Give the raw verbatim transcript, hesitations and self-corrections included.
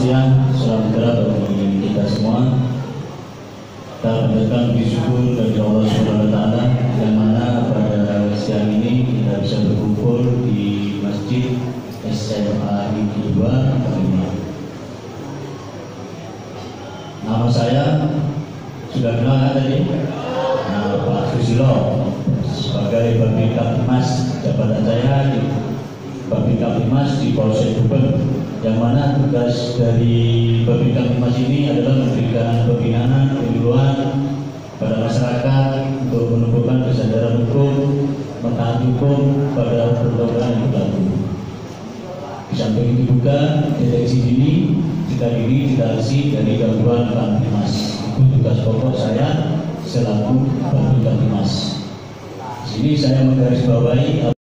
siang, salam sejahtera bagi kita semua. Kita panjatkan puji syukur dari Allah Subhanahu Wa Taala yang mana pada siang ini kita bisa berkumpul di Masjid S M A Negeri dua Kalimah. Nama saya sudah kenal kan tadi? Nah, Pak Susilo sebagai Babin Kaptimas, jabatan saya di Babin Kaptimas di Polsek Gubeng, yang mana tugas dari Babin Kaptimas ini adalah memberikan pembinaan penyuluhan pada masyarakat untuk menumbuhkan kesadaran hukum, mentaati hukum pada peraturan yang berlaku. Di samping itu juga deteksi dini, cegah dini, deteksi dari gangguan Kaptimas. Itu tugas pokok saya selaku Babin Kaptimas. Di sini saya menggarisbawahi